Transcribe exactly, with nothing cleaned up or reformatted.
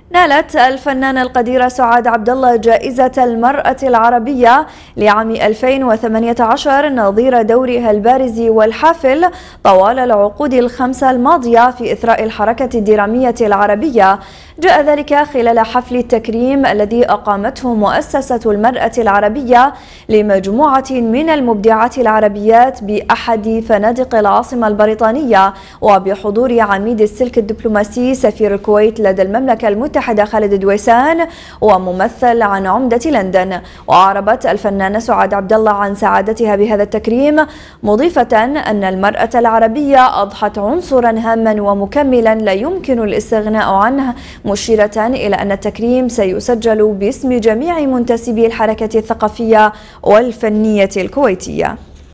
نالت الفنانة القديرة سعاد عبد الله جائزة المرأة العربية لعام ألفين وثمانية عشر نظير دورها البارز والحافل طوال العقود الخمسة الماضية في إثراء الحركة الدرامية العربية. جاء ذلك خلال حفل التكريم الذي أقامته مؤسسة المرأة العربية لمجموعة من المبدعات العربيات بأحد فنادق العاصمة البريطانية، وبحضور عميد السلك الدبلوماسي سفير الكويت لدى المملكة المتحدة خالد دويسان وممثل عن عمدة لندن. وأعربت الفنانة سعاد عبد الله عن سعادتها بهذا التكريم، مضيفة أن المرأة العربية أضحت عنصرا هاما ومكملا لا يمكن الاستغناء عنه، مشيرة إلى أن التكريم سيسجل باسم جميع منتسبي الحركة الثقافية والفنية الكويتية.